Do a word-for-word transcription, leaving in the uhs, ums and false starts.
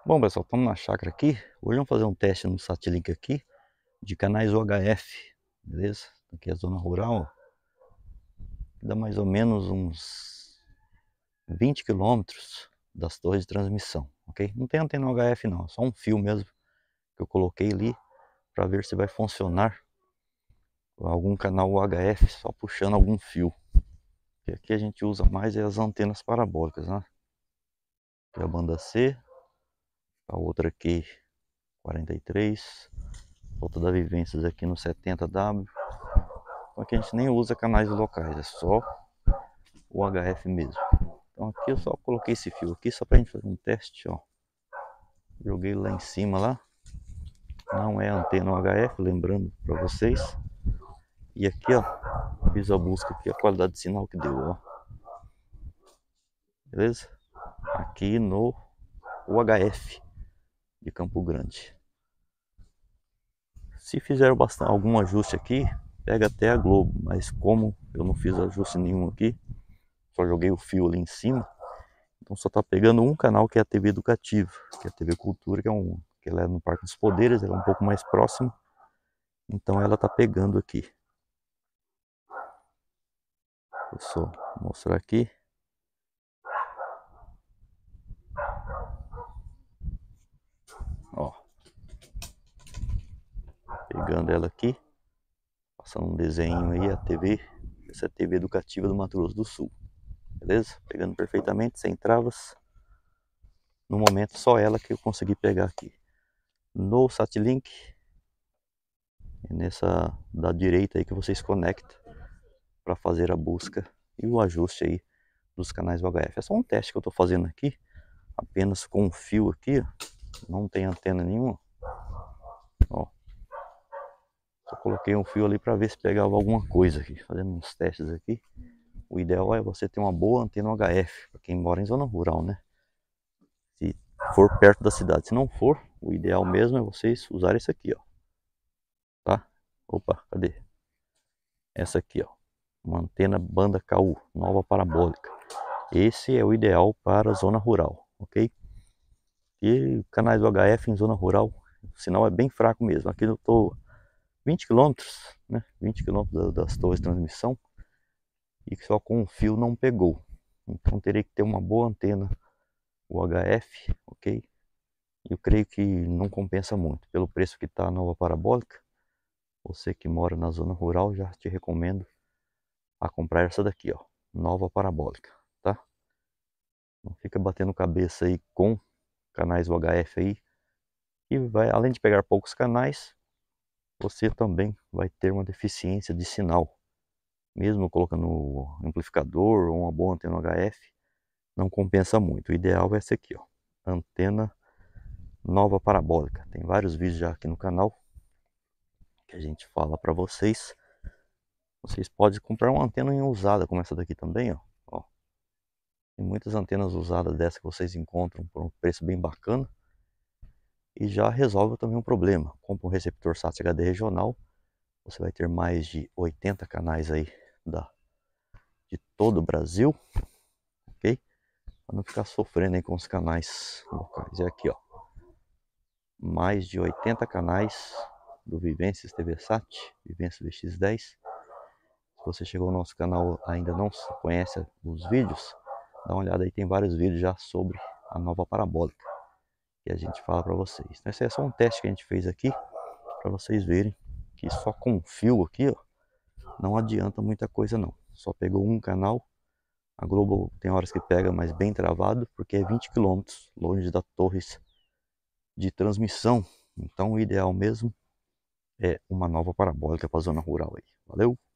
Bom, pessoal, estamos na chácara aqui. Hoje vamos fazer um teste no Satlink aqui de canais U H F, beleza? Aqui é a zona rural, dá mais ou menos uns vinte quilômetros das torres de transmissão, ok? Não tem antena U H F não, é só um fio mesmo que eu coloquei ali para ver se vai funcionar algum canal U H F só puxando algum fio. E aqui a gente usa mais é as antenas parabólicas, né? Aqui é a banda C, a outra aqui quarenta e três, outra da Vivências aqui no setenta W. Então aqui a gente nem usa canais locais, é só o U H F mesmo. Então aqui eu só coloquei esse fio aqui só pra gente fazer um teste, ó. Joguei lá em cima lá. Não é antena U H F, lembrando para vocês. E aqui, ó, fiz a busca aqui, a qualidade de sinal que deu, ó. Beleza? Aqui no U H F de Campo Grande. Se fizer bastante, algum ajuste aqui, pega até a Globo, mas como eu não fiz ajuste nenhum aqui, só joguei o fio ali em cima, então só tá pegando um canal que é a T V Educativa, que é a T V Cultura, que é um, que ela é no Parque dos Poderes, ela é um pouco mais próximo, então ela tá pegando aqui. Vou só mostrar aqui. Ó, pegando ela aqui, passando um desenho aí, a T V, essa é a T V Educativa do Mato Grosso do Sul, beleza? Pegando perfeitamente, sem travas. No momento só ela que eu consegui pegar aqui. No Satlink, é nessa da direita aí que vocês conectam para fazer a busca e o ajuste aí dos canais U H F. É só um teste que eu estou fazendo aqui, apenas com um fio aqui, ó. Não tem antena nenhuma. Ó, só coloquei um fio ali para ver se pegava alguma coisa aqui, fazendo uns testes aqui. O ideal é você ter uma boa antena U H F, para quem mora em zona rural, né? Se for perto da cidade, se não for, o ideal mesmo é vocês usarem esse aqui, ó. Tá? Opa, cadê? Essa aqui, ó. Uma antena banda K U, nova parabólica. Esse é o ideal para a zona rural, ok? E canais U H F em zona rural, o sinal é bem fraco mesmo. Aqui eu estou vinte quilômetros, né? vinte quilômetros das torres de transmissão e só com um fio não pegou. Então teria que ter uma boa antena U H F, ok? Eu creio que não compensa muito. Pelo preço que está a nova parabólica, você que mora na zona rural, já te recomendo a comprar essa daqui, ó, nova parabólica, tá? Não fica batendo cabeça aí com canais U H F aí, e vai, além de pegar poucos canais, você também vai ter uma deficiência de sinal. Mesmo colocando um amplificador ou uma boa antena U H F, não compensa muito. O ideal é essa aqui, ó, antena nova parabólica. Tem vários vídeos já aqui no canal que a gente fala para vocês. Vocês podem comprar uma antena usada como essa daqui também, ó. ó. Tem muitas antenas usadas dessa que vocês encontram por um preço bem bacana. E já resolve também um problema. Compra um receptor SATA H D regional. Você vai ter mais de oitenta canais aí da, de todo o Brasil. Ok? Para não ficar sofrendo aí com os canais locais. E aqui, ó. Mais de oitenta canais do Vivências T V Sat, Vivências V X dez. Se você chegou ao nosso canal e ainda não conhece os vídeos, dá uma olhada aí, tem vários vídeos já sobre a nova parabólica que a gente fala para vocês. Esse é só um teste que a gente fez aqui para vocês verem que só com fio aqui, ó, não adianta muita coisa não. Só pegou um canal. A Globo tem horas que pega, mas bem travado, porque é vinte quilômetros longe da torres de transmissão. Então o ideal mesmo é uma nova parabólica para a zona rural aí. Valeu!